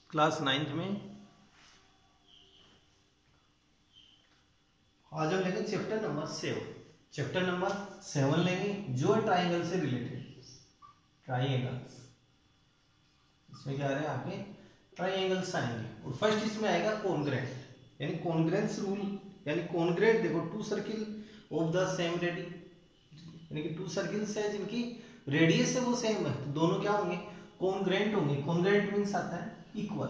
Class 9th में आज हम लेंगे चैप्टर नंबर 7। चैप्टर नंबर 7 लेंगे जो है ट्राइंगल से रिलेटेड। ट्राइंगल्स इसमें क्या आ रहा है आपके ट्राइंगल्स आएंगे और फर्स्ट इसमें आएगा कॉन्ग्रेंट यानी कॉन्ग्रेंस रूल यानी कॉन्ग्रेंट। देखो two circle of the same radii यानी कि टू सर्किल्स है जिनकी रेडियस है वो सेम है तो दोनों क्या होंगे कॉन्ग्रेंट होंगे। कॉन्ग्रेंट मींस आता है इक्वल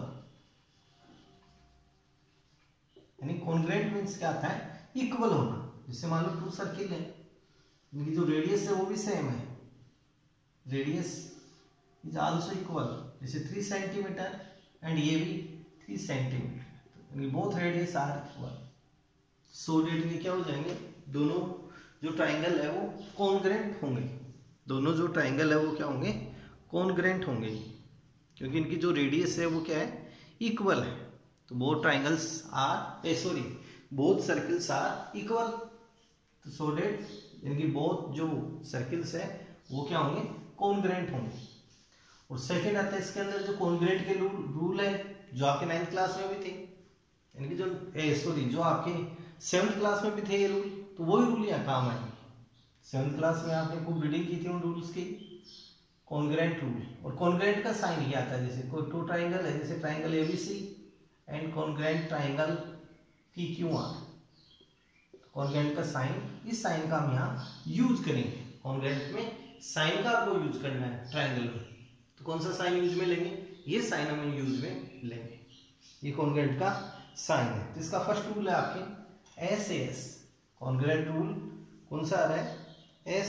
यानी कॉन्ग्रेंट मींस क्या आता है इक्वल होना। जैसे मान लो टू सर्किल है इनकी जो रेडियस है वो भी सेम है, रेडियस इज आल्सो इक्वल। जैसे 3 सेंटीमीटर एंड ये भी 3 सेंटीमीटर यानी both radius are equal. So that ये क्या हो जाएंगे दोनों जो ट्राइंगल है वो कॉन्ग्रेंट होंगे। दोनों जो ट्राइंगल है वो क्या होंगे कॉन्ग्रेंट होंगे क्योंकि इनकी जो रेडियस है वो क्या है इक्वल है। तो both triangles are both circles are equal. तो सो डेट इनकी बोथ जो सर्किल्स है वो क्या होंगे कॉन्ग्रेंट होंगे। और सेकंड आता है इसके अंदर जो कॉन्ग्रेंट के रूल है जो आपके 9th क्लास में भी थे यानी कि जो जो आपके 7th क्लास में भी थे ये रूल तो वही रूल यहाँ काम आएंगे। 7th क्लास में आपने खूब रीडिंग की थी उन रूल्स की। कॉन्ग्रेंट रूल और कॉन्ग्रेंट का साइन क्या आता है जैसे कोई टू ट्राइंगल है जैसे triangle ABC and congruent triangle PQR। Congruent का साइन इस साइन का हम यहाँ यूज करेंगे। कॉन्ग्रेंट में साइन का आपको यूज करना है ट्राइंगल में तो कौन सा साइन यूज में लेंगे ये साइन हम यूज में लेंगे। ये कॉन्ग्रेंट का साइन है तो इसका फर्स्ट रूल है आपके SAS। कॉन्ग्रेंट रूल कौन सा आ रहा है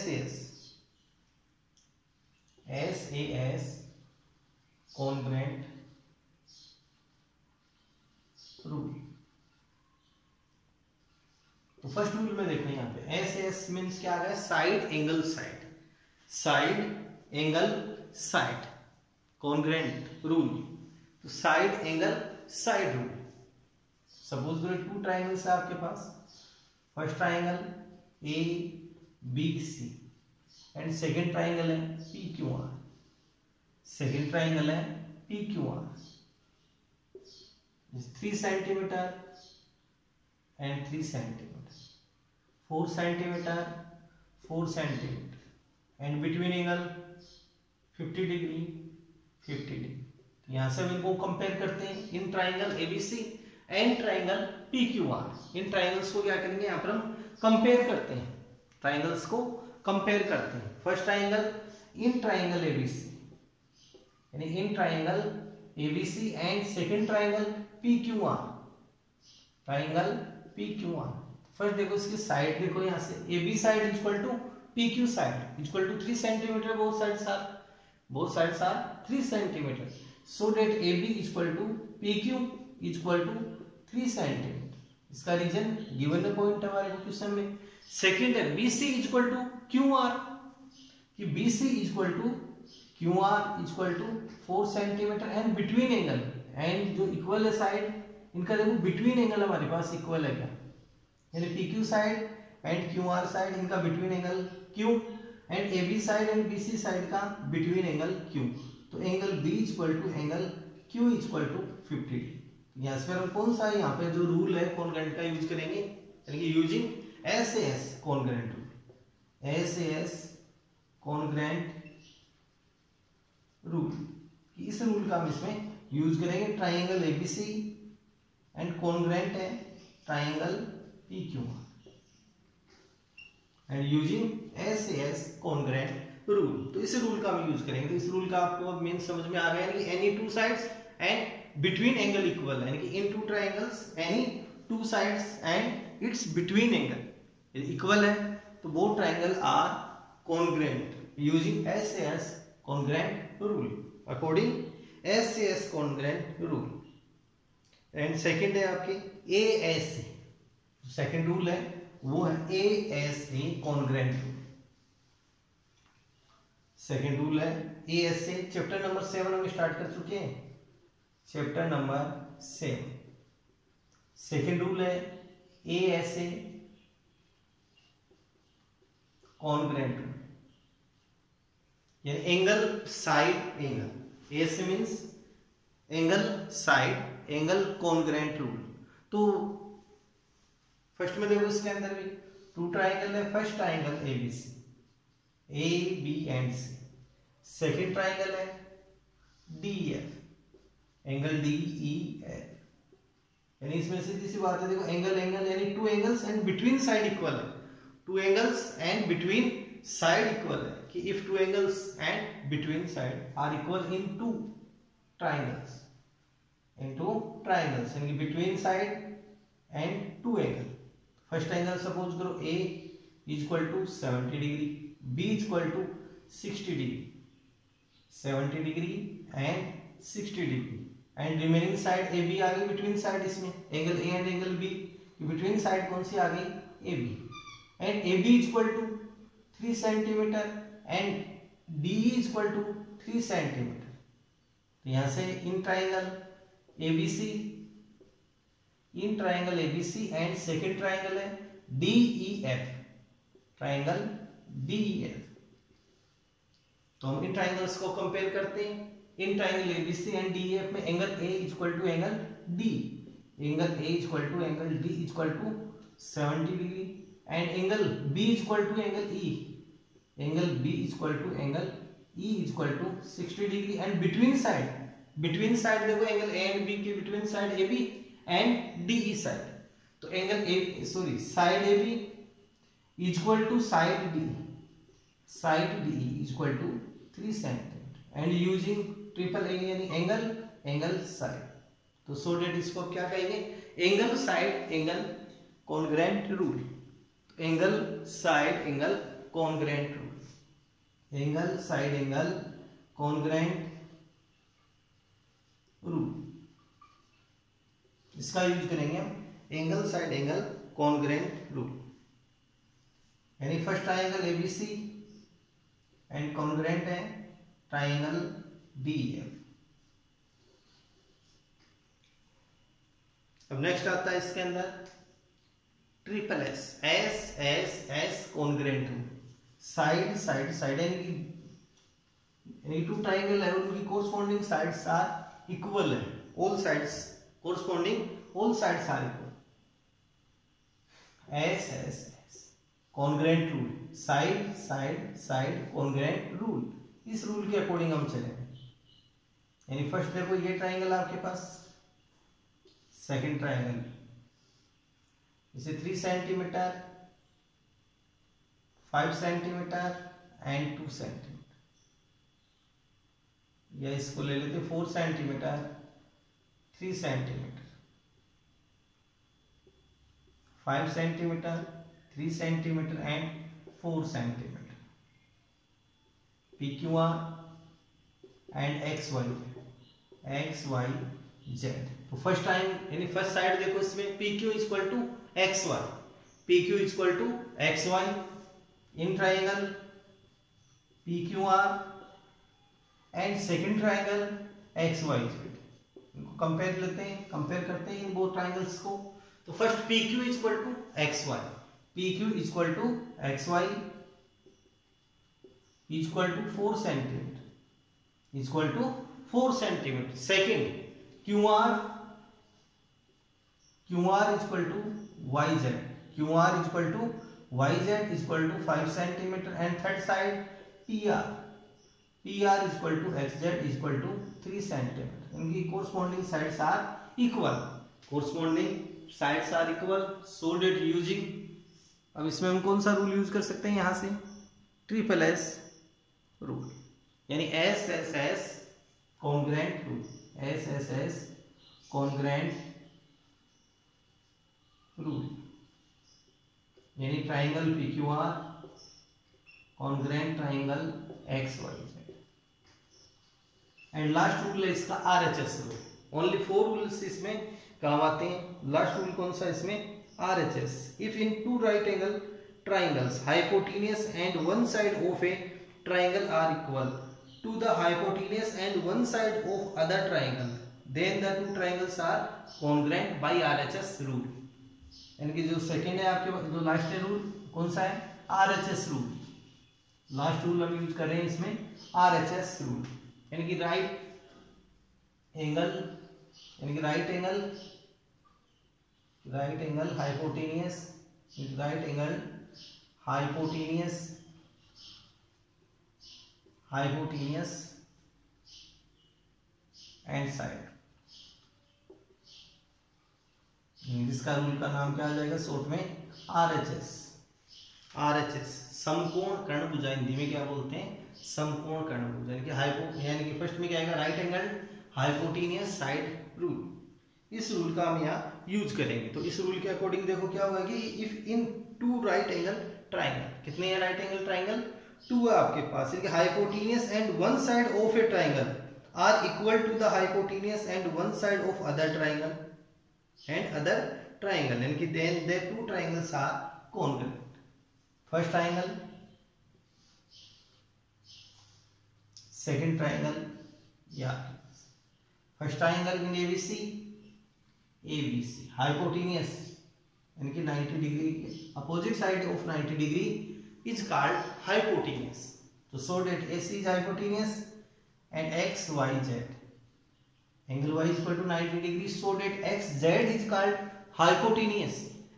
SAS कॉन्ग्रेंट रूल। तो फर्स्ट रूल में देखो यहाँ पे SAS मीन्स क्या आ गया side angle side congruent rule. तो side angle side rule. Suppose करो टू ट्राइंगल्स है आपके पास। First triangle ABC and second triangle है PQR। सेकेंड ट्राइंगल है PQR 3 centimetre and 3 centimetre 4 centimetre 4 centimetre and between angle 50 degree 50 degree. यहां से हम इनको कंपेयर करते हैं इन triangle ABC and triangle PQR। In triangles को क्या करेंगे यहाँ पर हम कंपेयर करते हैं ट्राइंगल्स को कंपेयर करते हैं। First triangle in triangle ABC यानी in triangle ABC and second triangle PQR triangle PQR। First देखो इसकी साइड देखो यहाँ से AB side equal to PQ side equal to 3 centimetre. Both sides are 3 centimetre. So that AB equal to PQ equal to 3 centimetre. इसका reason given point हमारे question में। Second है BC equal to QR कि BC equal to QR equal to 4 centimetre and between angle and जो equal है side इनका देखो between angle हमारे पास इक्वल है क्या यानी PQ side and QR side इनका between angle Q and AB side and BC side का बिटवीन एंगल Q। तो angle B equal to angle Q equal to 50 degree. यहाँ से हम कौन सा यहाँ पे जो रूल है कॉन्ग्रेंट का यूज करेंगे यानी कि using SAS congruent rule. SAS congruent rule इस रूल का हम इसमें यूज करेंगे। ट्राइंगल ABC एंड कॉन्ग्रेंट है triangle PQR and using SAS congruent rule. तो इस रूल का हम यूज करेंगे। तो इस रूल का आपको अब मेन समझ में आ गया यानी any two sides and between angle equal यानी कि in two triangles any two sides and its between angle equal है तो both triangle are congruent using SAS congruent rule according SAS congruent rule. And second है आपके ASA। Second rule है वो है ASA congruent rule. Second rule है ASA। Chapter number 7 हम start कर चुके हैं। चैप्टर नंबर 7 सेकंड रूल है ASA कॉन्ग्रेंट रूल यानी angle side angle. ASA means angle side angle congruent rule. तो फर्स्ट में देखो इसके अंदर भी टू ट्राइंगल है, first triangle ABC, A B and C, second triangle है D F, angle D E F, यानी इसमें सीधी सी बात है, देखो एंगल एंगल यानी two angles and between side equal है, two angles and between side equal है कि if two angles and between side are equal in two triangles, यानी between side and two angle. First angle suppose करो A equal to 70 degree, B equal to 60 degree, 70 degree and 60 degree, and remaining side A B आ गई between side, इसमें angle A and angle B between side कौन सी आ गई A B, and A B equal to 3 centimetre and D equal to 3 centimetre. तो यहां से इन triangle ABC, in triangle ABC and second triangle है डीईएफ, ट्राइंगल डीईएफ। तो हम इन ट्राइंगल्स को कंपेयर करते हैं। इन ट्राइंगल एबीसी एंड डीईएफ में angle A equal to angle D, angle A equal to angle D equal to 70 degree, and angle B equal to angle E, angle B equal to angle E equal to 60 degree, and between side देखो angle A and B के between side A B and D E side, तो angle A side A B equal to side D equal to 3 centimetre, and using triple A यानी angle side. तो so that इसको क्या कहेंगे, angle side angle congruent rule, angle side angle congruent rule, angle side angle congruent rule, इसका use करेंगे हम angle side angle congruent rule. यानी first triangle ABC and congruent है ट्राइंगल डीएफ। अब नेक्स्ट आता है इसके अंदर triple S, S S S congruent rule, side side side यानी टू ट्राइंगल है उनकी कोरस्पॉन्डिंग साइड्स आर इक्वल है, all sides corresponding all sides are equal, S S S congruent rule, side side side congruent rule, इस rule के according हम चलेंगे। यानी first देखो ये ट्राइंगल आपके पास, सेकंड ट्राइंगल इसे 3 सेंटीमीटर, 5 सेंटीमीटर एंड 2 सेंटीमीटर, या इसको ले लेते 4 centimetre, 3 centimetre, 5 centimetre, 3 centimetre and 4 centimetre, PQR and XY Z। तो फर्स्ट टाइम यानी फर्स्ट साइड देखो इसमें PQ equal to XY, PQ equal to XY in triangle PQR and second triangle XYZ। इनको compare करते हैं इन दो ट्राइंगल्स को। तो फर्स्ट PQ equal to XY, PQ equal to XY equal to 4 centimetre, equal to 4 centimetre. Second QR equal to YZ, QR equal to YZ equal to 5 centimetre, and third side PR equal to XZ equal to 3 centimetre. इनकी corresponding sides are equal, so that using, अब इसमें हम कौन सा rule use कर सकते हैं, यहां से ट्रिपल एस रूल, यानी S S S congruent rule, S S S congruent rule, यानी triangle PQR congruent triangle XYZ। And last rule है इसका RHS रूल। ओनली 4 रूल्स इसमें काम आते हैं। लास्ट रूल कौन सा इसमें, RHS। If in 2 right angle triangles hypotenuse and one side of a triangle are equal to the hypotenuse and one side of other triangle, then the two triangles are congruent by RHS rule। यानी कि जो second है आपके पास, जो last है rule कौन सा है, RHS रूल। लास्ट रूल हम यूज कर रहे हैं इसमें RHS रूल, यानी कि राइट एंगल यानी कि right angle hypotenuse, right angle hypotenuse and side. इसका रूल का नाम क्या आ जाएगा शॉर्ट में? RHS। समकोण कर्णभुज, हिंदी में क्या बोलते हैं? समकोण कर्णभुज, यानी कि यानी कि फर्स्ट में क्या आएगा? Right angle hypotenuse side rule. इस रूल का हम यहाँ यूज करेंगे। तो इस रूल के अकॉर्डिंग देखो क्या होगा कि if in two right angle triangle, कितने हैं राइट एंगल ट्राइंगल? 2 है आपके पास, यानी कि hypotenuse and one side of a triangle are equal to the hypotenuse and one side of other triangle यानी कि then the two triangles are congruent. First triangle, second triangle, या first triangle in ABC hypotenuse यानी कि 90 degree opposite side of 90 degree is called hypotenuse. तो so that AC is hypotenuse and XYZ angle Y is equal to 90 degrees, so that XZ is called hypotenuse।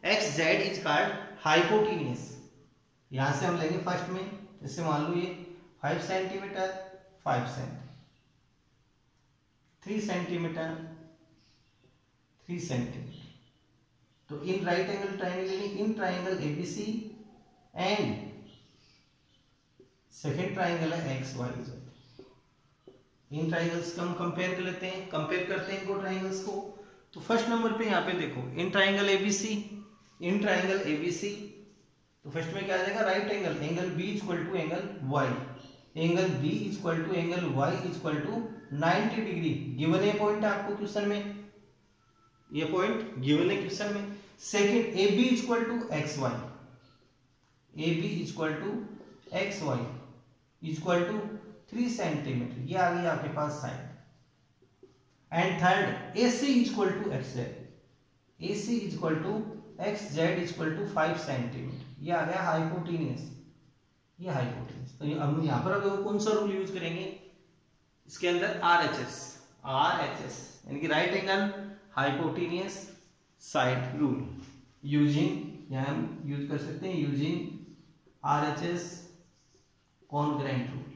यहां से हम लेंगे first में, जैसे मान लो ये 5 सेंटीमीटर 5 सेंटीमीटर, 3 सेंटीमीटर 3 सेंटीमीटर। तो in right angle triangle in triangle ABC and second triangle है XYZ। इन ट्राइंगल्स को हम कंपेयर करते हैं इनको ट्राइंगल्स को। तो फर्स्ट नंबर पे यहाँ पे देखो इन ट्राइंगल ABC, तो फर्स्ट में क्या आ जाएगा? Right angle B equal to angle Y, B equal to angle Y equal to 90 degree. Given a point आपको क्वेश्चन में, ये पॉइंट गिवन है क्वेश्चन में। Second AB equal to XY, equal to 3 centimetre, ये आ गई आपके पास side. And third AC equal to XZ, equal to 5 centimetre, ये आ गया हाइपोटेनियस, तो हम यहाँ पर अब कौन सा रूल यूज करेंगे? इसके अंदर RHS यानी कि right angle hypotenuse side rule using, यहाँ हम यूज कर सकते हैं यूजिंग RHS कॉन्ग्रुएंट रूल।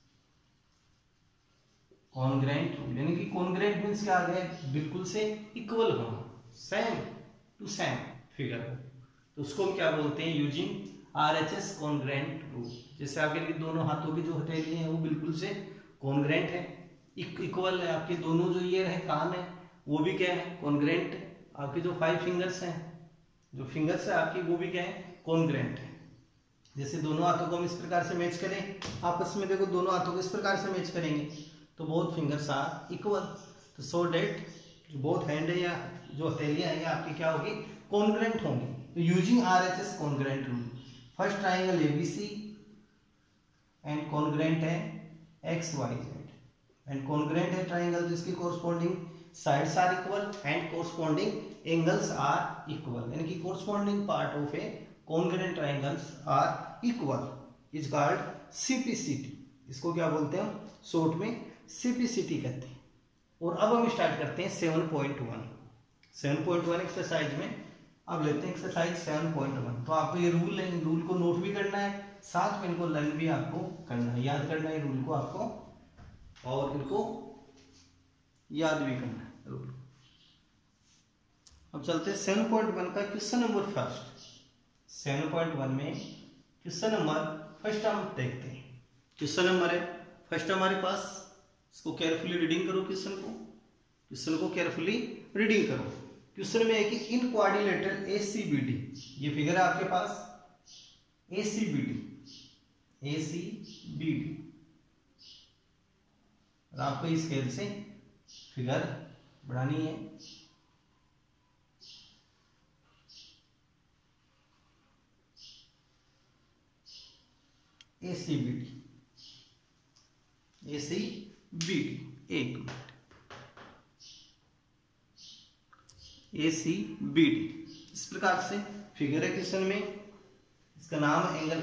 यानी कि कॉन्ग्रुएंट मींस क्या आ गया? बिल्कुल से इक्वल होना, सेम टू सेम फिगर। तो उसको हम क्या बोलते हैं? Using RHS congruent rule. जैसे आपके दोनों हाथों की जो हथेली है वो बिल्कुल से कॉन्ग्रुएंट है, इक्वल है। आपके दोनों जो ईयर है, कान है, वो भी क्या है? कॉन्ग्रुएंट है। आपके जो 5 फिंगर्स हैं, आपकी, वो भी क्या है? कॉन्ग्रुएंट है। जैसे दोनों हाथों को हम इस प्रकार से मैच करें आपस में, देखो दोनों हाथों को इस प्रकार से मैच करेंगे तो बोथ फिंगर्स आर इक्वल। तो सो डेट जो बोथ हैंड है या जो हथेलियां हैं आपकी क्या होगी? कॉन्ग्रुएंट होंगी। तो using RHS congruent rule, first triangle ABC and congruent है XYZ, एंड कॉन्ग्रुएंट है ट्राइंगल जिसकी corresponding sides are equal and corresponding angles are equal, यानी कि corresponding part of a congruent triangles are equal is called CPCT। इसको क्या बोलते हैं? Short में CPCT कहते हैं। और अब हम स्टार्ट करते हैं 7.1 एक्सरसाइज में। अब लेते हैं एक्सरसाइज 7.1। तो आपको ये रूल है, रूल को नोट भी करना है, साथ में इनको लर्न भी आपको करना है, याद करना है रूल को आपको, और इनको याद भी करना है रूल। अब चलते हैं 7.1 का क्वेश्चन नंबर फर्स्ट। 7.1 में क्वेश्चन नंबर फर्स्ट हम देखते हैं। क्वेश्चन नंबर है फर्स्ट हमारे पास, इसको केयरफुली रीडिंग करो। क्वेश्चन को केयरफुली रीडिंग करो। क्वेश्चन में है कि इन क्वाड्रिलेटरल ACBD, ये फिगर है आपके पास ACBD, और आपको इस स्केल से फिगर बढ़ानी है। ACBD, एक मिनट, ACBD इस प्रकार से फिगर है क्वेश्चन में। इसका नाम है angle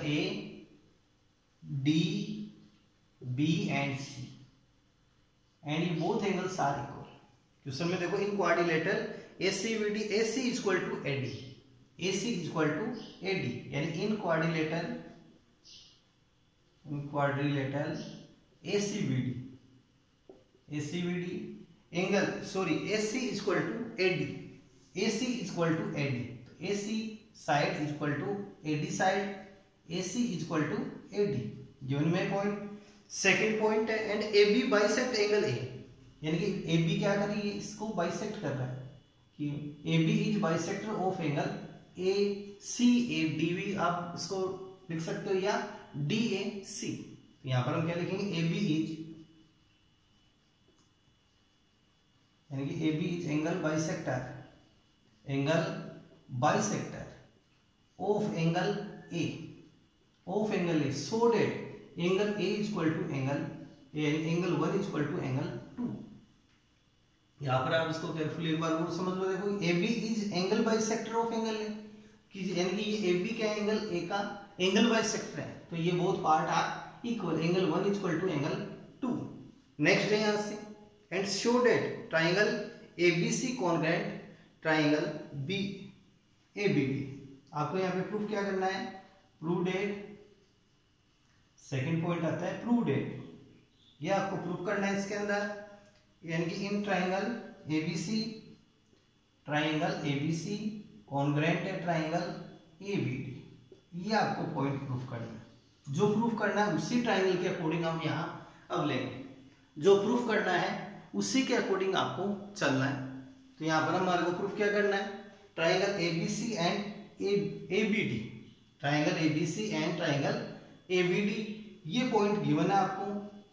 ADB and C, and ये both angles are equal. Question में देखो in quadrilateral ACBD AC equal to AD, AC equal to AD, यानी in quadrilateral ACBD angle sorry AC equal to AD, AC equal to AD, तो AC side equal to AD side, AC equal to AD given में point. Second point है and AB bisect angle A, यानी कि AB क्या कर रही है, इसको बाइसेक्ट कर रहा है कि AB is bisector of angle ACADB, आप इसको लिख सकते हो या DAC। यहां पर हम क्या लिखेंगे, AB इज यानी कि AB is angle bisector of angle A so that angle A equal to angle 1 equal to angle 2। यहाँ पर आप इसको केयरफुली एक बार और समझ लो। देखो AB is angle bisector of angle A, यानी कि ये AB क्या एंगल A का एंगल बाइसेक्टर है, तो ये both part are equal, angle 1 equal to angle 2। Next है यहाँ से and show that triangle ABC congruent triangle ABB। आपको यहाँ पे प्रूफ क्या करना है, प्रूव दैट, सेकंड पॉइंट आता है प्रूव दैट, ये आपको प्रूफ करना है इसके अंदर, यानी कि इन ट्राइंगल ABC कॉन्ग्रुएंट है ट्राइंगल ABD, ये आपको पॉइंट प्रूफ करना है। जो प्रूफ करना है उसी ट्राइंगल के अकॉर्डिंग हम यहाँ अब लेंगे, जो प्रूफ करना है उसी के अकॉर्डिंग आपको चलना है। तो यहाँ पर हमारे को प्रूफ क्या करना है, triangle ABC and ABD, triangle ABC and triangle ABD, ये पॉइंट गिवन है आपको,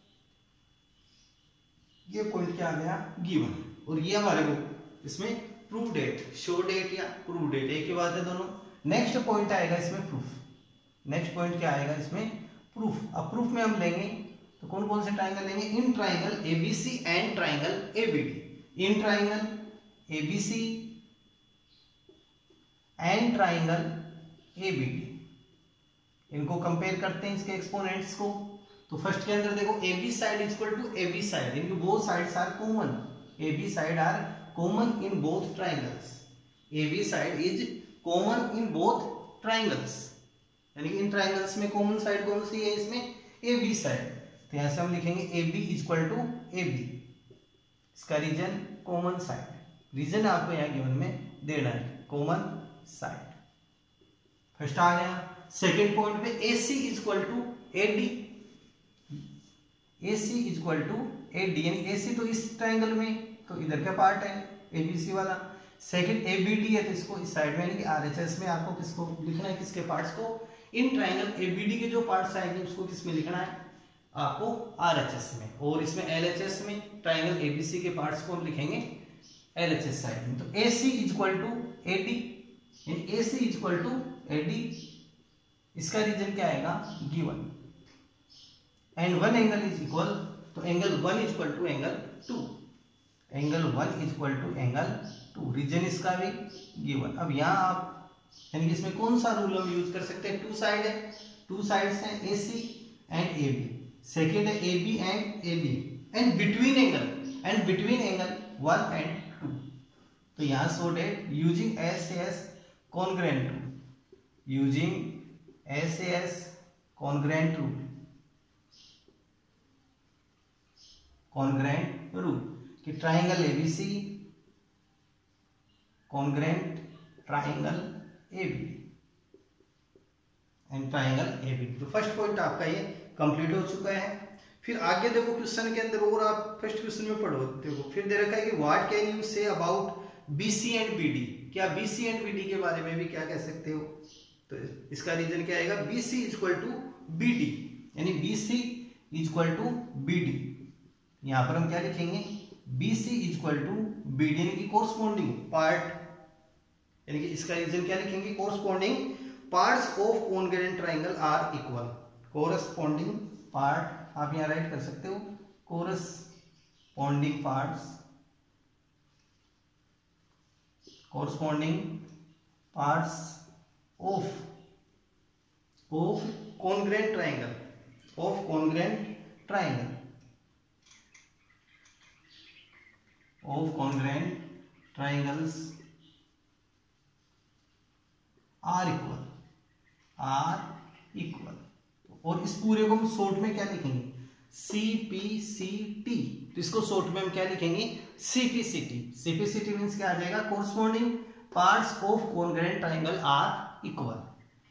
ये पॉइंट क्या आ गया गिवन, और ये हमारे को इसमें प्रूफ डेट, शो डेट या प्रूफ डेट एक ही बात है दोनों। नेक्स्ट पॉइंट आएगा इसमें प्रूफ, नेक्स्ट पॉइंट क्या आएगा इसमें प्रूफ। अब प्रूफ में हम लेंगे तो कौन कौन से ट्राइंगल लेंगे, in triangle ABC and triangle ABD, in triangle ABC and triangle ABD, इनको कंपेयर करते हैं इसके एक्सपोनेंट्स को। तो फर्स्ट के अंदर देखो AB side equal to AB side, इनकी both sides are common, AB side are common in both triangles, AB side is common in both triangles, यानी कि इन ट्राइंगल्स में कॉमन साइड कौन सी है, इसमें AB साइड। तो यहां से हम लिखेंगे AB इक्वल टू AB, इसका रीजन कॉमन साइड, रीजन आपको यहाँ गिवन में देना है कॉमन साइड, फर्स्ट आ गया। सेकेंड पॉइंट पे AC equal to AD, AC equal to AD, यानी AC तो इस ट्राइंगल में, तो इधर का पार्ट है ABC वाला, सेकंड ABD है तो इसको इस साइड में, यानी कि RHS में आपको किसको लिखना है, किसके पार्ट्स को, इन ट्राइंगल ABD के जो पार्ट्स आएंगे उसको किसमें लिखना है आपको RHS में, और इसमें LHS में ट्राइंगल ABC के पार्ट्स को हम लिखेंगे LHS साइड में। तो AC इक्वल टू AD, यानी AC इक्वल टू AD, इसका रीजन क्या आएगा given, and one angle is equal, तो angle 1 equal to angle 2, angle 1 equal to angle 2, reason इसका भी गिवन। अब यहाँ आप यानी कि इसमें कौन सा रूल हम यूज कर सकते हैं, टू साइड है, टू साइड्स हैं AC एंड AB, सेकेंड है AB and AD, and between angle 1 and 2। तो यहाँ so that using SAS congruent rule, using SAS congruent rule, कि triangle ABC congruent triangle ABD and triangle ABD। तो first point आपका ये complete हो चुका है। फिर आगे देखो क्वेश्चन के अंदर, और आप फर्स्ट क्वेश्चन में पढ़ो, देखो फिर दे रखा है कि what can you say about BC and BD, क्या BC एंड BD के बारे में भी क्या कह सकते हो, तो इसका रीजन क्या आएगा, BC इक्वल टू BD, यानी BC इक्वल टू BD, यहां पर हम क्या लिखेंगे BC इक्वल टू BD, यानी कि कोरस्पॉन्डिंग पार्ट, यानी कि इसका रीजन क्या लिखेंगे, corresponding parts of congruent triangle are equal, corresponding part आप यहां राइट कर सकते हो, corresponding parts of congruent triangle of congruent triangles are equal. और इस पूरे को हम शॉर्ट में क्या लिखेंगे, CPCT। तो इसको शॉर्ट में हम क्या लिखेंगे, CPCT। CPCT मीन्स क्या आ जाएगा, corresponding parts of congruent triangle are equal.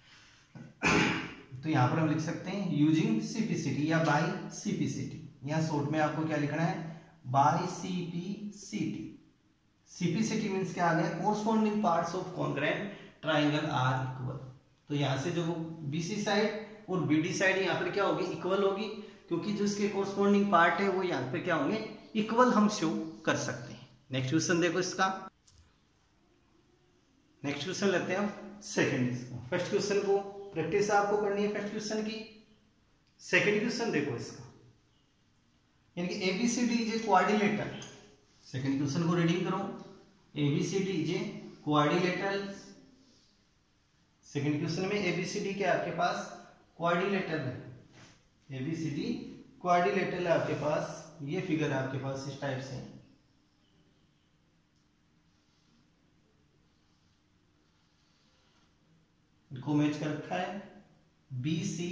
तो यहां पर हम लिख सकते हैं यूजिंग CPCT या बाय CPCT। या शॉर्ट में आपको क्या लिखना है, बाय CPCT। CPCT मीन्स क्या आ गया, corresponding parts of congruent triangle are equal. तो यहां से जो BC साइड और BD साइड यहाँ पर क्या होगी, इक्वल होगी, क्योंकि जो इसके कोरस्पॉन्डिंग पार्ट है वो यहाँ पे क्या होंगे, इक्वल हम शो कर सकते हैं। नेक्स्ट क्वेश्चन देखो इसका। नेक्स्ट क्वेश्चन लेते हैं हम सेकंड इसका। फर्स्ट क्वेश्चन को प्रैक्टिस आपको करनी है फर्स्ट क्वेश्चन की। सेकंड क्वेश्चन देखो इसका, यानी कि ABCD is a quadrilateral. Second question को रीडिंग करो, ABCD is a quadrilateral. Second question में ABCD क्या आपके पास, क्वाड्रिलेटरल है। ABCD क्वाड्रिलेटरल है आपके पास। ये फिगर है आपके पास इस टाइप से, इनको मैच कर रखा है, BC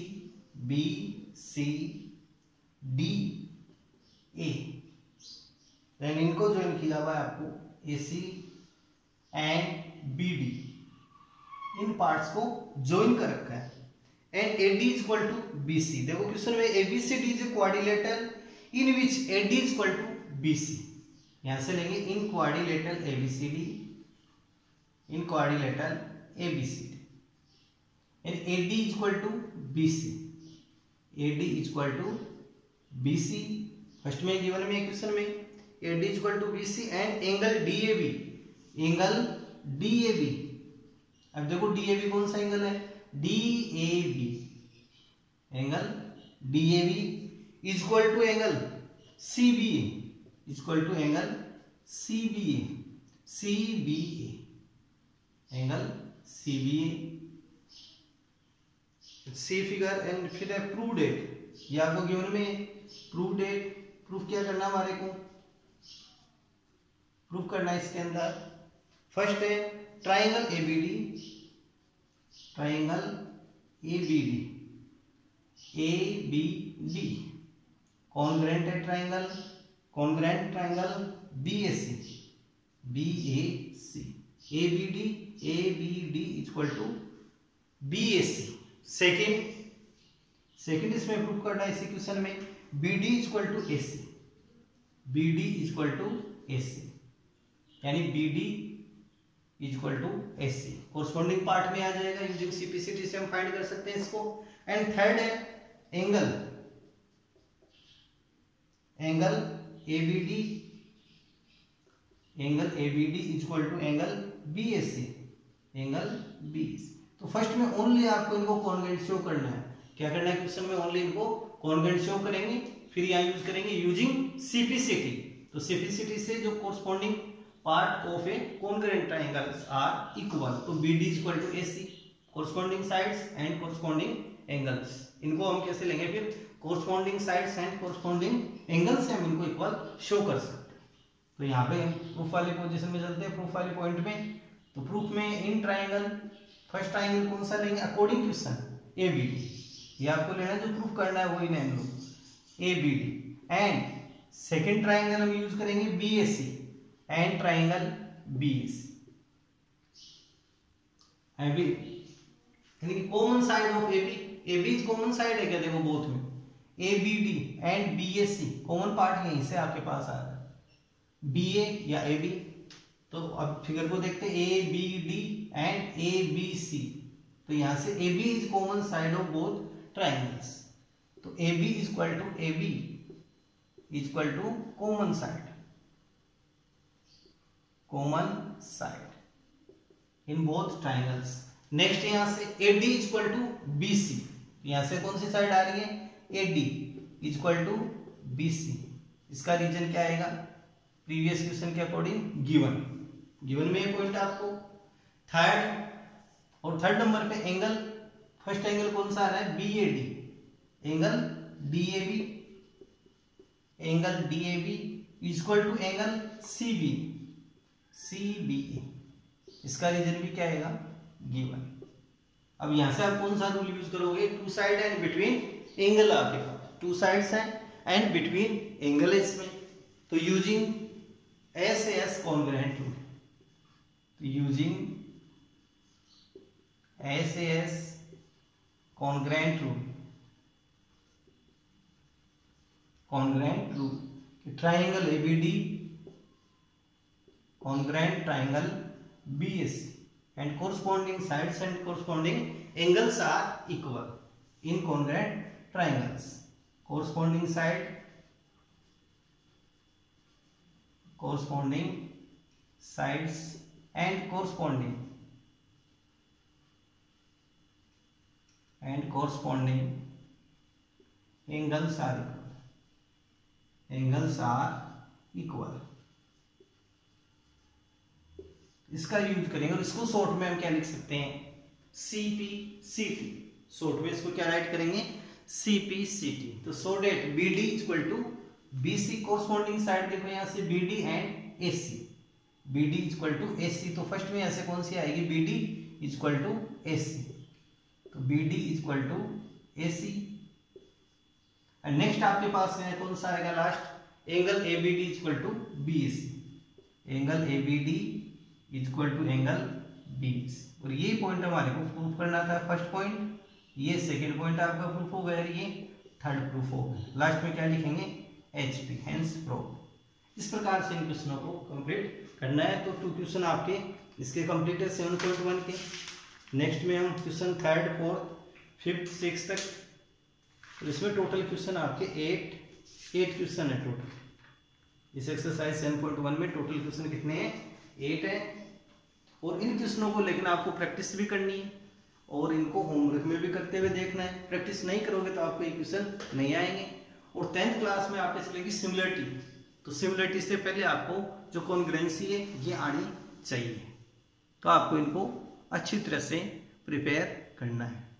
D A। देन इनको ज्वाइन किया हुआ है आपको AC एंड BD। इन पार्ट्स को ज्वाइन कर रखा है। And AD is equal to BC। देखो क्वेश्चन में ABCD is a quadrilateral in which AD is equal to BC। यहां से लेंगे in quadrilateral ABCD, in quadrilateral ABCD and AD is equal to BC। AD is equal to BC। First में given में question में AD is equal to BC and angle DAB, angle DAB। अब देखो DAB कौन सा angle है, DAB, angle DAB is equal to angle CBA, is equal to angle CBA, angle CBA। See figure and फिर है prove that. ये आपको given में प्रूव डेट, प्रूफ क्या करना हमारे को, प्रूफ करना है इसके अंदर। फर्स्ट है triangle ABD, triangle ABD congruent है triangle, congruent triangle BAC, ABD equal to BAC। Second इसमें प्रूफ करना है इसी क्वेश्चन में, BD equal to AC, BD equal to AC, यानी BD equal to AC corresponding part में आ जाएगा। यूजिंग CPCT से हम फाइंड कर सकते हैं इसको। एंड थर्ड है angle ABD equal to angle BAC, angle BAC। तो फर्स्ट में ओनली आपको इनको कॉन्ग्रुएंट शो करना है। क्या करना है क्वेश्चन में, ओनली इनको कॉन्ग्रुएंट शो करेंगे, फिर यहाँ यूज करेंगे यूजिंग CPCT। तो CPCT से जो corresponding part of a congruent triangles are equal, तो BD equal to AC, corresponding sides and corresponding angles. इनको हम कैसे लेंगे फिर, corresponding sides and corresponding angles से हम इनको इक्वल शो कर सकते हैं। तो यहाँ पे प्रूफ वाले पोजीशन में चलते हैं, प्रूफ वाले पॉइंट में। तो प्रूफ में इन ट्राइंगल, फर्स्ट ट्राइंगल कौन सा लेंगे अकॉर्डिंग क्वेश्चन, ABD। ये आपको लेना है, जो प्रूफ करना है वही लें लोग, ABD। एंड सेकेंड ट्राइंगल हम यूज करेंगे BAC and triangle BAC। Common side of AB common side है क्या, देखो बोथ में ABD and BAC common part यहीं से आपके पास आ रहा है, BA या AB। तो अब फिगर को देखते हैं, ABD एंड ABC। तो यहां से AB is common side of both triangles. तो AB equal to common side in both triangles. Next यहां से AD इक्वल टू BC। यहां से कौन सी साइड आ रही है, AD इक्वल टू BC। इसका रीजन क्या आएगा, प्रीवियस क्वेश्चन के अकॉर्डिंग गिवन में ये पॉइंट आपको। थर्ड नंबर पे एंगल, फर्स्ट एंगल कौन सा आ रहा है, BAD, angle DAB equal to angle CBE, इसका रीजन भी क्या आएगा, गिवन। अब यहां से आप कौन सा रूल यूज करोगे, two side and between angle, आपके पास टू साइड्स हैं एंड बिटवीन एंगल है इसमें, तो यूजिंग SAS कॉन्ग्रुएंट रूल, तो using SAS congruent rule, triangle ABD congruent triangle BAC and corresponding sides and corresponding angles are equal in congruent triangles. Corresponding side, corresponding sides and corresponding angles are equal. इसका use करेंगे और इसको short में हम क्या लिख सकते हैं, CPCT, शॉर्ट में इसको क्या राइट करेंगे, CPCT। तो so that BD equal to BC, corresponding side देखो यहां से BD and AC, BD equal to AC, तो फर्स्ट में यहां से कौन सी आएगी, BD इक्वल टू AC, तो BD equal to AC। And next आपके पास में कौन सा आएगा last, angle ABD equal to BAC, angle ABD equal to angle BAC, और ये पॉइंट हमारे को प्रूफ करना था, फर्स्ट पॉइंट, ये सेकंड पॉइंट आपका प्रूफ हो गया, ये थर्ड प्रूफ हो गया, लास्ट में क्या लिखेंगे, HP, हेंस प्रूफ। इस प्रकार से इन क्वेश्चनों को कंप्लीट करना है। तो 2 क्वेश्चन आपके इसके कंप्लीट है 7.1 के। नेक्स्ट में हम question 3rd 4th 5th 6th तक, तो इसमें टोटल क्वेश्चन आपके 8 क्वेश्चन है टोटल। इस एक्सरसाइज 7.1 में टोटल क्वेश्चन कितने हैं, 8 है। और इन क्वेश्चनों को लेकिन आपको प्रैक्टिस भी करनी है और इनको होमवर्क में भी करते हुए देखना है। प्रैक्टिस नहीं करोगे तो आपको ये क्वेश्चन नहीं आएंगे। और 10th क्लास में आपने चलेगी सिमिलरिटी, तो सिमिलरिटी से पहले आपको जो कॉन्ग्रुएंसी है ये आनी चाहिए, तो आपको इनको अच्छी तरह से प्रिपेयर करना है।